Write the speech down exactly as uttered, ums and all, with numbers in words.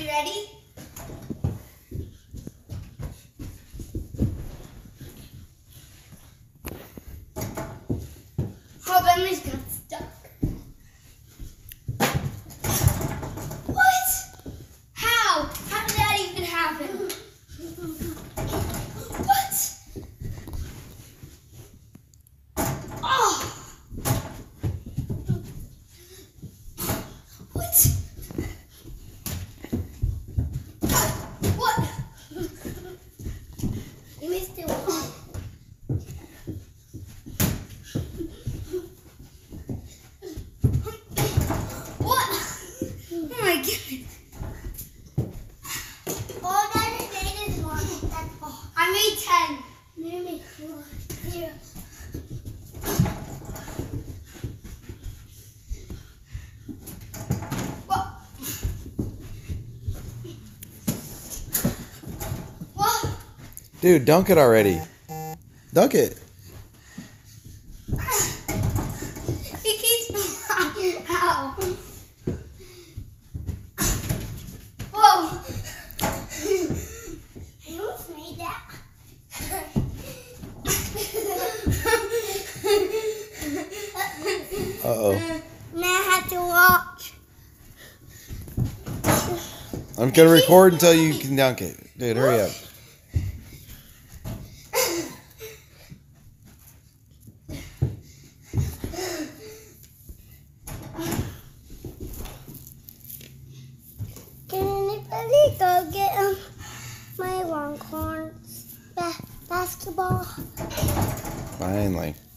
ready? Oh, Bentley's got stuck. What? How? How did that even happen? What? Oh! What? What? You missed it. What? Oh my goodness. Oh, that is eight is one. Oh, I made ten. You made four. Zero. What? What? Dude, dunk it already. Dunk it. He keeps flying out. Whoa. I almost made that. Uh-oh. Now I have to watch. I'm gonna record until you can dunk it. Dude, hurry up. Can anybody go get um, my Longhorns ba- basketball? Finally.